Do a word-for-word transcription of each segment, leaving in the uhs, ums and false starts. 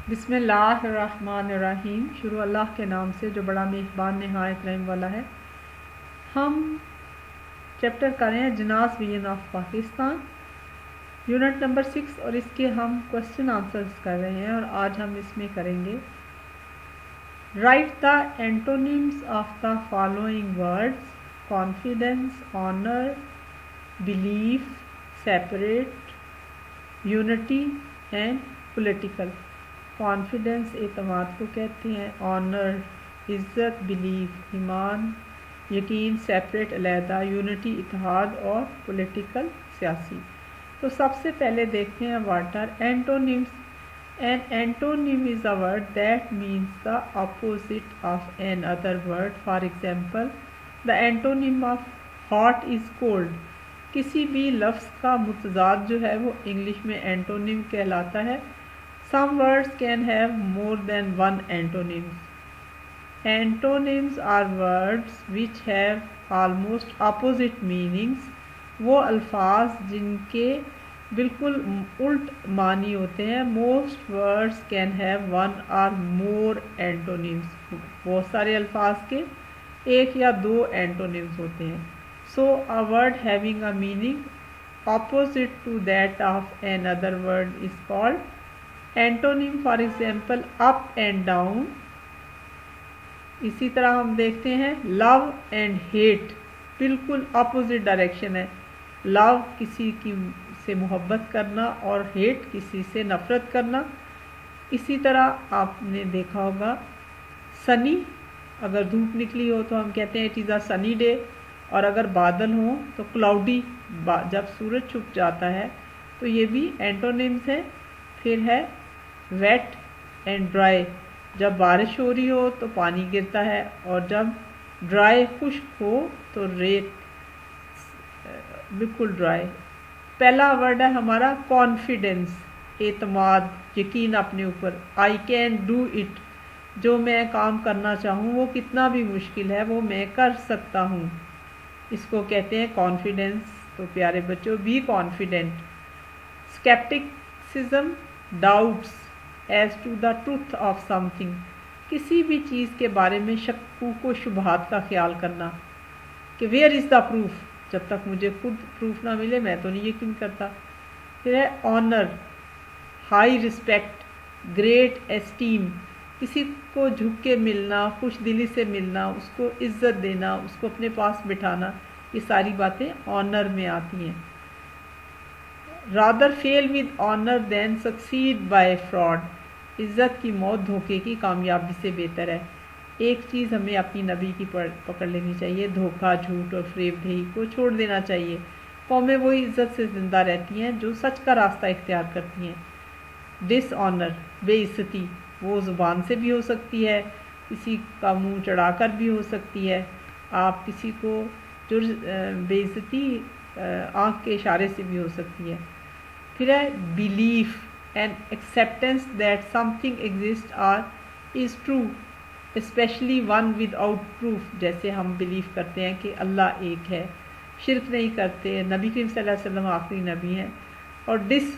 بسم اللہ الرحمن الرحیم۔ شروع اللہ کے نام سے جو بڑا مہربان نہایت رحم والا ہے۔ ہم چیپٹر کر رہے ہیں Jinnah's vision of Pakistan, unit number six, اور اس کے ہم کوشچن آنسرز کر رہے ہیں، اور آج ہم اس میں کریں گے write the antonyms of the following words: confidence, honour, belief, separate, unity and political. Confidence اعتماد کو کہتے ہیں، آنر عزت، بلیف ایمان، یقین، سیپریٹ علیحدہ، یونٹی اتحاد، اور پولیٹیکل سیاسی۔ تو سب سے پہلے دیکھتے ہیں what are antonyms. An antonym is a word that means the opposite of another word. For example, the antonym of hot is cold. کسی بھی لفظ کا متضاد جو ہے وہ انگلش میں اینٹونیم کہلاتا ہے۔ Some words can have more than one antonyms. Antonyms are words which have almost opposite meanings. وہ الفاظ جن کے بالکل الٹ معنی ہوتے ہیں۔ Most words can have one or more antonyms. بہت سارے الفاظ کے ایک یا دو اینٹونیمز ہوتے ہیں۔ So a word having a meaning opposite to that of another word is called antonym. For example, up and down. اسی طرح ہم دیکھتے ہیں love and hate، بالکل اپوزٹ ڈائریکشن ہے۔ love کسی کی سے محبت کرنا اور ہیٹ کسی سے نفرت کرنا۔ اسی طرح آپ نے دیکھا ہوگا سنی، اگر دھوپ نکلی ہو تو ہم کہتے ہیں it is a Sunni day, اور اگر بادل ہوں تو کلاؤڈی، جب سورج چھپ جاتا ہے تو یہ بھی اینٹونیمز ہیں۔ پھر ہے ویٹ اینڈ ڈرائی، جب بارش ہو رہی ہو تو پانی گرتا ہے، اور جب ڈرائی خشک ہو تو ریت بالکل ڈرائی۔ پہلا ورڈ ہے ہمارا کانفیڈنس، اعتماد، یقین اپنے اوپر۔ آئی کین ڈو اٹ، جو میں کام کرنا چاہوں وہ کتنا بھی مشکل ہے وہ میں کر سکتا ہوں، اس کو کہتے ہیں کانفیڈنس۔ تو پیارے بچوں، be confident. Scepticism, doubts as to the truth of something, کسی بھی چیز کے بارے میں شکوک و شبہات کا خیال کرنا کہ ویئر از دا پروف، جب تک مجھے خود پروف نہ ملے میں تو نہیں یقین کرتا۔ پھر ہے honour, high respect, great esteem, کسی کو جھک کے ملنا، خوش دلی سے ملنا، اس کو عزت دینا، اس کو اپنے پاس بٹھانا، یہ ساری باتیں آنر میں آتی ہیں۔ Rather fail with honour than succeed by fraud, عزت کی موت دھوکے کی کامیابی سے بہتر ہے۔ ایک چیز ہمیں اپنی نبی کی پکڑ لینی چاہیے، دھوکہ، جھوٹ اور فریب دہی کو چھوڑ دینا چاہیے۔ قومیں وہی عزت سے زندہ رہتی ہیں جو سچ کا راستہ اختیار کرتی ہیں۔ ڈس آنر، بے عزتی، وہ زبان سے بھی ہو سکتی ہے، کسی کا منہ چڑھا کر بھی ہو سکتی ہے۔ آپ کسی کو جو بے عزتی آنکھ کے اشارے سے بھی ہو سکتی ہے۔ پھر ہے belief and acceptance that something exist اور is true, especially one without proof, جیسے ہم بلیف کرتے ہیں کہ اللہ ایک ہے، شرک نہیں کرتے، نبی کریم صلی اللہ علیہ وسلم آخری نبی ہیں۔ اور ڈس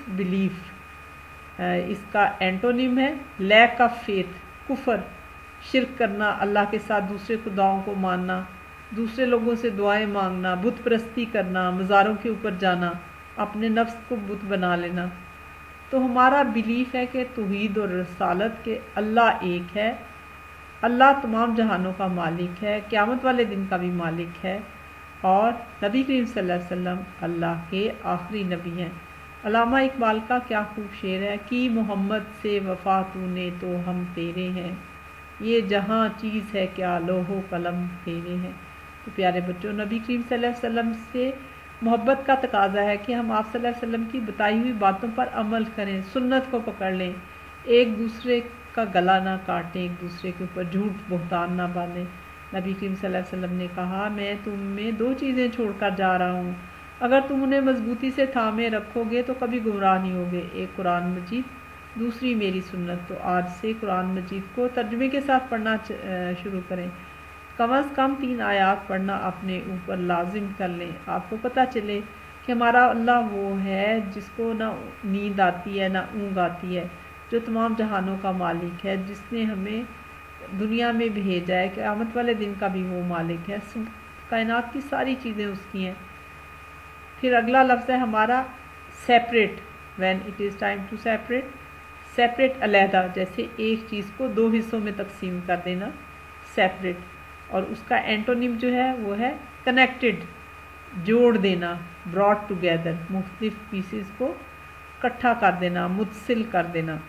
بلیف، اس کا اینٹونیم ہے لیک آف فیتھ، کفر، شرک کرنا، اللہ کے ساتھ دوسرے خداؤں کو ماننا، دوسرے لوگوں سے دعائیں مانگنا، بت پرستی کرنا، مزاروں کے اوپر جانا، اپنے نفس کو بت بنا لینا۔ تو ہمارا بلیف ہے کہ توحید اور رسالت کے اللہ ایک ہے، اللہ تمام جہانوں کا مالک ہے، قیامت والے دن کا بھی مالک ہے، اور نبی کریم صلی اللہ علیہ وسلم اللہ کے آخری نبی ہیں۔ علامہ اقبال کا کیا خوب شعر ہے کہ محمد سے وفا تو نے تو ہم تیرے ہیں، یہ جہاں چیز ہے کیا لوح و قلم تیرے ہیں۔ تو پیارے بچوں، نبی کریم صلی اللہ علیہ وسلم سے محبت کا تقاضا ہے کہ ہم آپ صلی اللہ علیہ وسلم کی بتائی ہوئی باتوں پر عمل کریں، سنت کو پکڑ لیں، ایک دوسرے کا گلا نہ کاٹیں، ایک دوسرے کے اوپر جھوٹ بہتان نہ باندھیں۔ نبی کریم صلی اللہ علیہ وسلم نے کہا میں تم میں دو چیزیں چھوڑ کر جا رہا ہوں، اگر تم انہیں مضبوطی سے تھامے رکھو گے تو کبھی گمراہ نہیں ہوگے، ایک قرآن مجید، دوسری میری سنت۔ تو آج سے قرآن مجید کو ترجمے کے ساتھ پڑھنا شروع کریں، کم از کم تین آیات پڑھنا اپنے اوپر لازم کر لیں، آپ کو پتہ چلے کہ ہمارا اللہ وہ ہے جس کو نہ نیند آتی ہے نہ اونگ آتی ہے، जो तमाम जहानों का मालिक है, जिसने हमें दुनिया में भेजा है, क़यामत वाले दिन का भी वो मालिक है, कायनात की सारी चीज़ें उसकी हैं। फिर अगला लफ्ज़ है हमारा separate, when it is time to separate, separate अलहदा, जैसे एक चीज़ को दो हिस्सों में तकसीम कर देना, सेपरेट। और उसका एंटोनिम जो है वो है कनेक्टेड, जोड़ देना, ब्रॉट टुगेदर, मुख्तलिफ पीसेस को इकट्ठा कर देना, मुत्सिल कर देना।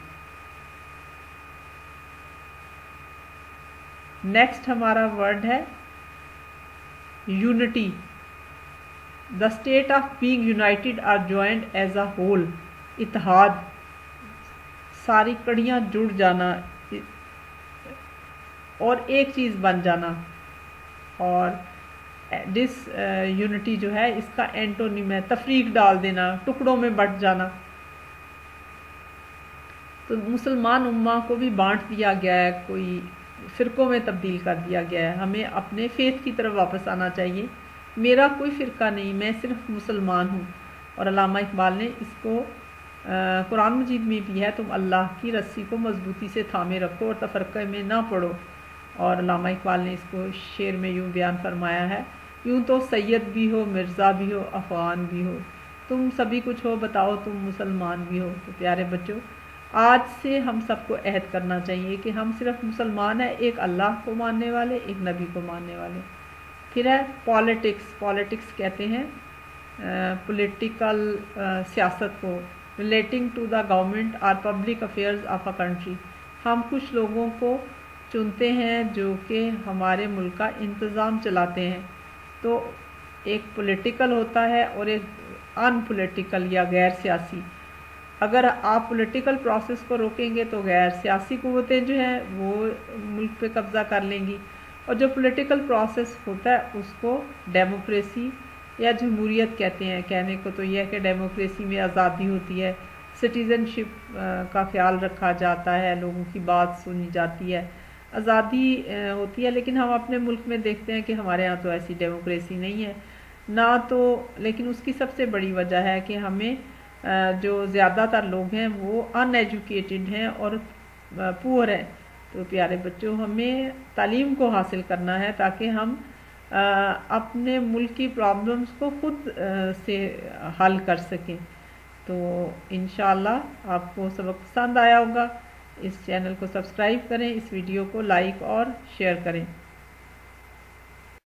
नेक्स्ट हमारा वर्ड है unity, the state of being united or joined as a whole, इत्तेहाद, सारी कड़ियाँ जुड़ जाना और एक चीज़ बन जाना। और डिस यूनिटी जो है इसका एंटोनिम है तफरीक डाल देना, टुकड़ों में बंट जाना। तो मुसलमान उम्मा को भी बांट दिया गया है, कोई फ़िरक़ों में तब्दील कर दिया गया है। हमें अपने फेथ की तरफ वापस आना चाहिए। मेरा कोई फ़िरका नहीं, मैं सिर्फ मुसलमान हूँ। और अल्लामा इकबाल ने इसको कुरान मजीद में भी है, तुम अल्लाह की रस्सी को मजबूती से थामे रखो और तफरक़े में ना पड़ो। और अल्लामा इकबाल ने इसको शेर में यूँ बयान फरमाया है, यूँ तो सैयद भी हो, मिर्ज़ा भी हो, अफ़गान भी हो, तुम सभी कुछ हो, बताओ तुम मुसलमान भी हो। तो प्यारे बच्चों, आज से हम सबको अहद करना चाहिए कि हम सिर्फ मुसलमान हैं, एक अल्लाह को मानने वाले, एक नबी को मानने वाले। फिर है पॉलिटिक्स, पॉलिटिक्स कहते हैं पॉलिटिकल सियासत को, रिलेटिंग टू द गवर्नमेंट और public affairs of a country. हम कुछ लोगों को चुनते हैं जो कि हमारे मुल्क का इंतज़ाम चलाते हैं। तो एक पॉलिटिकल होता है और एक अनपॉलिटिकल या गैर सियासी। अगर आप पॉलिटिकल प्रोसेस को रोकेंगे तो गैर सियासी क़ुव्वतें जो हैं वो मुल्क पे कब्ज़ा कर लेंगी, और जो पॉलिटिकल प्रोसेस होता है उसको डेमोक्रेसी या जमहूरियत कहते हैं। कहने को तो यह है कि डेमोक्रेसी में आज़ादी होती है, सिटीज़नशिप का ख्याल रखा जाता है, लोगों की बात सुनी जाती है, आज़ादी होती है। लेकिन हम अपने मुल्क में देखते हैं कि हमारे यहाँ तो ऐसी डेमोक्रेसी नहीं है ना। तो लेकिन उसकी सबसे बड़ी वजह है कि हमें जो ज़्यादातर लोग हैं वो अनएजुकेटेड हैं और पुअर हैं। तो प्यारे बच्चों, हमें तालीम को हासिल करना है ताकि हम अपने मुल्क की प्रॉब्लम्स को खुद से हल कर सकें। तो इंशाअल्लाह आपको सबक पसंद आया होगा। इस चैनल को सब्सक्राइब करें, इस वीडियो को लाइक और शेयर करें।